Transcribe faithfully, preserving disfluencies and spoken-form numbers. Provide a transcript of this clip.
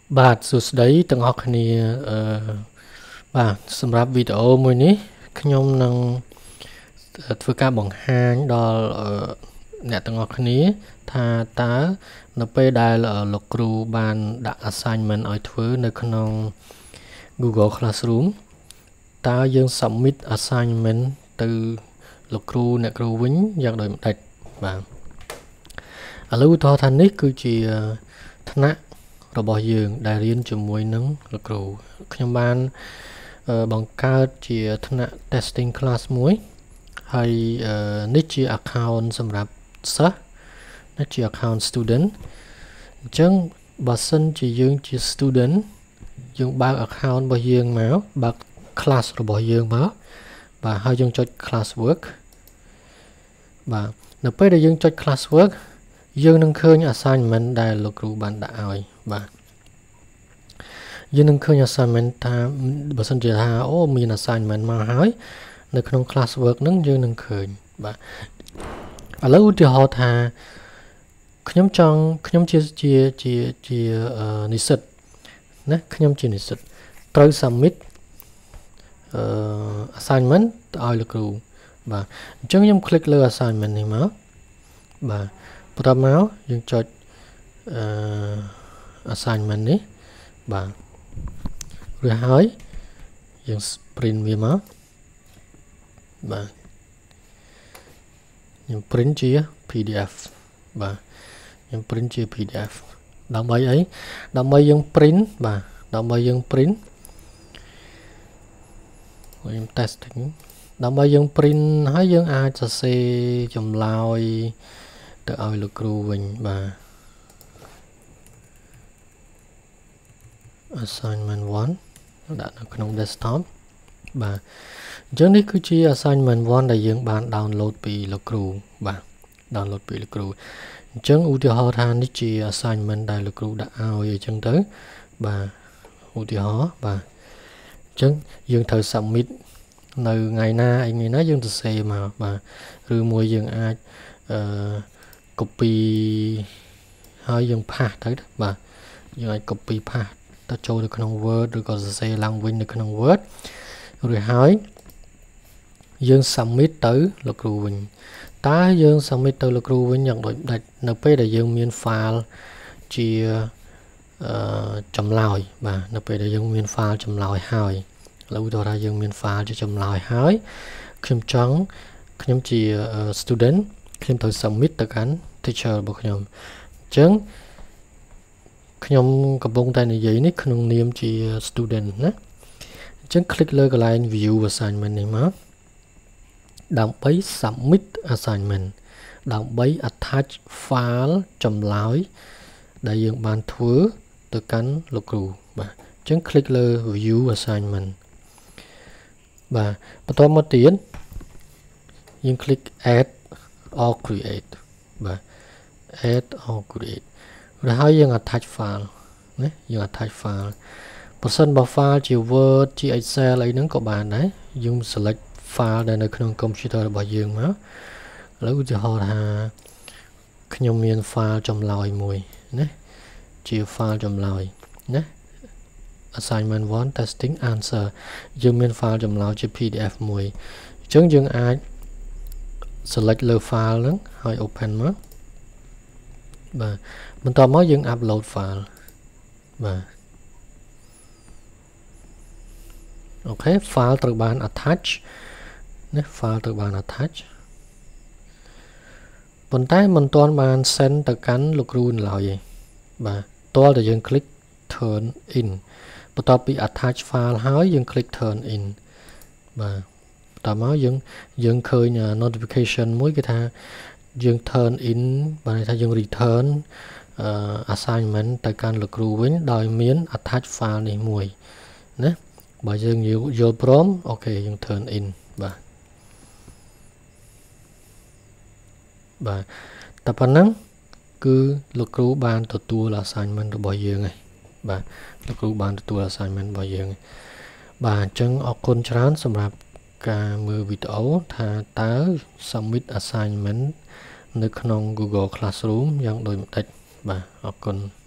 បាទសួស្តីទាំងអស់គ្នាអឺបាទសម្រាប់វីដេអូមួយនេះខ្ញុំនឹងធ្វើការបង្ហាញដល់អ្នកទាំងអស់គ្នាថាតើនៅពេលដែលលោកគ្រូបានដាក់ assignment ឲ្យធ្វើនៅក្នុង Google Classroom តើយើង submit assignment ទៅលោកគ្រូអ្នកគ្រូវិញយ៉ាងដូចម្ដេចបាទឥឡូវឧទាហរណ៍ថានេះគឺជាថ្នាក់របស់យើងដែលរៀនជាមួយនឹងលោកគ្រូខ្ញុំបានបង្កើតជាថ្នាក់ testing class មួយហើយនេះជា account សម្រាប់សិស្សនេះជា account student អញ្ចឹងបើសិនជាយើងជា student យើងបើក account របស់យើងមកបើក class របស់យើងមកបាទហើយយើងចុច class work បាទនៅពេលដែលយើងចុច class work យើងនឹងឃើញ assignment ដែលលោកគ្រូបានដាក់ឲ្យបាទយើងនឹងឃើញ assignment ថាបើសិនជាថាអូមាន assignment មកហើយនៅក្នុង class work ហ្នឹងយើងនឹងឃើញបាទឥឡូវឧទាហរណ៍ថាខ្ញុំចង់ខ្ញុំជាជាជាជានិស្សិតណាខ្ញុំជានិស្សិតត្រូវ submit អឺ assignment ទៅឲ្យលោកគ្រូបាទអញ្ចឹងខ្ញុំ click លើ assignment នេះមកបាទបន្ទាប់មកយើងចុចអឺ assignment នេះបាទរួចហើយយើង print វាមកបាទខ្ញុំ print ជា pê đê ép បាទខ្ញុំ print ជា pê đê ép ដើម្បីអីដើម្បីយើង print បាទដើម្បីយើង print ខ្ញុំ testing ដើម្បីយើង print ហើយយើងអាចសរសេរចម្លើយទៅឲ្យលោកគ្រូវិញបាទ assignment one ដាក់នៅក្នុង desktop បាទអញ្ចឹងនេះគឺជា assignment one ដែលយើងបាន download ពីលោកគ្រូបាទ download ពីលោកគ្រូអញ្ចឹងឧទាហរណ៍ថានេះជា assignment ដែលលោកគ្រូដាក់ឲ្យអញ្ចឹងទៅបាទឧទាហរណ៍បាទអញ្ចឹងយើងត្រូវ submit នៅថ្ងៃណាអីថ្ងៃណាយើងសរសេរមកបាទឬមួយយើងអាចអឺ copy ហើយយើងផាសទៅបាទយើងអាច copy ផាសទៅចូលទៅក្នុង Word ឬក៏សរសេរឡើងវិញនៅក្នុង Word រួចហើយយើង submit ទៅលោកគ្រូវិញតើយើង submit ទៅលោកគ្រូវិញយ៉ាងដូចដាច់នៅពេលដែលយើងមាន file ជាអឺចម្លើយបាទនៅពេលដែលយើងមាន file ចម្លើយហើយឥឡូវឧទាហរណ៍ថាយើងមាន file ជាចម្លើយហើយខ្ញុំចង់ខ្ញុំជា student ខ្ញុំត្រូវ submit ទៅកាន់ teacher របស់ខ្ញុំអញ្ចឹងខ្ញុំកំពុងតែនិយាយនេះក្នុងនាមជា student ណាអញ្ចឹង click លើកន្លែង view assignment នេះមកដើម្បី submit assignment ដើម្បី attach file ចម្លើយដែលយើងបានធ្វើទៅកាន់លោកគ្រូបាទអញ្ចឹង click លើ view assignment បាទបន្តមកទៀតយើង click add or create បាទ add or create rồiហើយយើង attach file ណាយើង attach file បើសិនបើ file ជា Word ជា Excel អីហ្នឹងក៏បានដែរយើង select file ដែលនៅក្នុង computer របស់យើងមកឥឡូវឧទាហរណ៍ថាខ្ញុំមាន file ចម្លើយមួយណាជា file ចម្លើយណា assignment one testing answer យើងមាន file ចម្លើយជា pê đê ép មួយអញ្ចឹងយើងអាច select លើ file ហ្នឹងហើយ open មកបាទបន្ទាប់មកយើង upload file បាទអូខេ file ត្រូវបាន attach ណា file ត្រូវបាន attach ប៉ុន្តែមិនទាន់បាន send ទៅកាន់លោកគ្រូនៅឡើយទេបាទតើតើយើង click turn in បន្ទាប់ពី attach file ហើយយើង click turn in បាទបន្ទាប់មកយើងយើងឃើញ notification មួយគេថាយើង turn in បានថាយើង return uh, assignment ទៅកាន់លោកគ្រូវិញដោយមាន attach file នេះមួយណាបើយើងយល់ព្រមអូខេយើង turn in បាទបាទតែប៉ុណ្ណឹងគឺលោកគ្រូបានទទួល assignment របស់យើងហើយបាទលោកគ្រូបានទទួល assignment របស់យើងបាទអញ្ចឹងអរគុណច្រើនសម្រាប់ការមើលវីដេអូថាតើ submit assignment នៅក្នុង Google Classroom យ៉ាងដូចម្ដេចបាទអរគុណ